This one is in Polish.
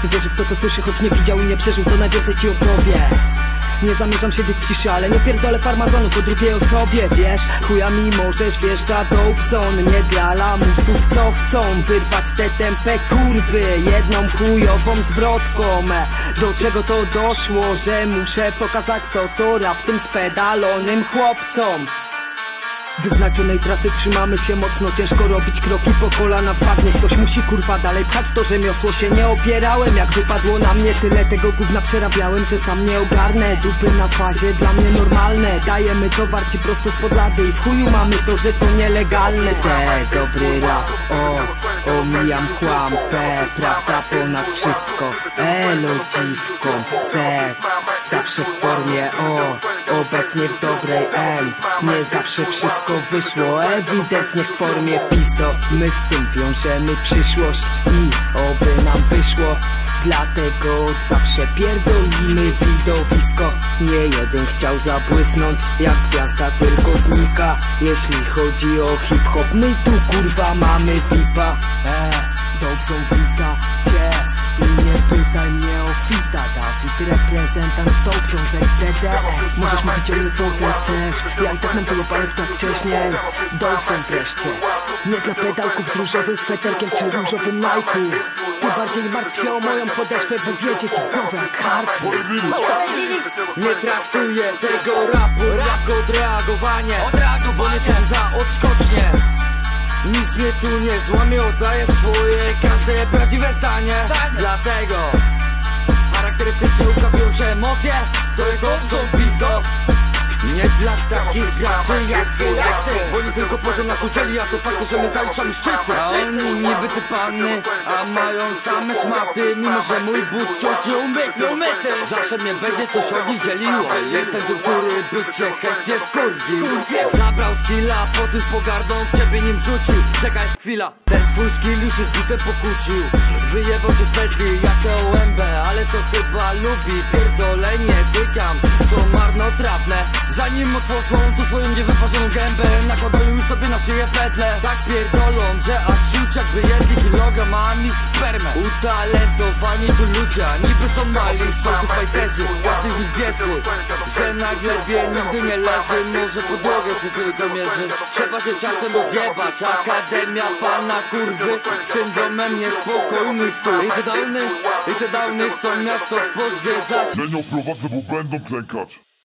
Każdy wierzy w to, co słyszy, choć nie widział i nie przeżył, to najwięcej ci opowie. Nie zamierzam siedzieć w ciszy, ale nie pierdolę farmazonów o drugiej osobie, wiesz? Chujami możesz, wjeżdża Dobson. Nie dla lamusów, co chcą wyrwać te tępe kurwy jedną chujową zwrotką. Do czego to doszło, że muszę pokazać, co to rap tym spedalonym chłopcom. Wyznaczonej trasy trzymamy się mocno, ciężko robić kroki po kolana w bagnie. Ktoś musi kurwa dalej pchać to rzemiosło, się nie opierałem. Jak wypadło na mnie, tyle tego gówna przerabiałem, że sam nie ogarnę. Dupy na fazie, dla mnie normalne. Dajemy towar ci prosto spod lady i w chuju mamy to, że to nielegalne. Dobry rap, omijam chłam. Prawda ponad wszystko. Elo dziwką, zawsze w formie, obecnie w dobrej N. Nie zawsze wszystko wyszło, ewidentnie w formie pizdo. My z tym wiążemy przyszłość i oby nam wyszło. Dlatego od zawsze pierdolimy widowisko. Nie jeden chciał zabłysnąć, jak gwiazda tylko znika. Jeśli chodzi o hip-hop, my tu kurwa mamy VIPa. Dobson wita cię i nie pytaj mnie o fita. Dawid reprezentant Dobson z FDD. Możesz mówić o mnie co zechcesz, ja i tak mam wyjebane w tak wcześniej. Dobson wreszcie, nie dla pedałków z różowym sweterkiem czy różowym Nike'u. Ty bardziej martw się o moją podeszwę, bo wiedzie ci w głowę jak harpun. Nie traktuję tego rapu jak odreagowanie, bo nie służy za odskocznie. Nic mnie tu nie złamie, oddaję swoje, każde prawdziwe zdanie. Dlatego charakterystycznie ukazują się emocje. To jest Dobson pizdo. Nie dla takich graczy jak ty, bo nie tylko poziom na kucieli, a to fakt, że my zaliczamy szczyty. A oni niby te panny, a mają same szmaty. Mimo że mój but wciąż nie umyty, zawsze mnie będzie coś od nich dzieliło. Jestem tu, który by cię chętnie wkurwił. Zabrał skilla, po tym z pogardą w ciebie nim rzucił. Czekaj chwila, ten twój skill już jest bitem pokłócił. Wyjebał cię z pętli jak OMB, ale to chyba lubi pierdolenie. Dygam, co marnotrawne. Zanim otworzą tu swoją niewyparzoną gębę, nakładają już sobie na szyję petle. Tak pierdolą, że aż czuć jakby jedli kilogramami spermę. Utalentowani tu ludzie, niby są mali, są tu fajterzy. Każdy z nich wierzy, że na glebie nigdy nie leży. Może podłogę się tylko mierzy. Trzeba się czasem rozjebać. Akademia pana kurwy, syndromem niespokojnych stół. I te downy chcą miasto pozwiedzać. Nie oprowadzę, bo będą klękać.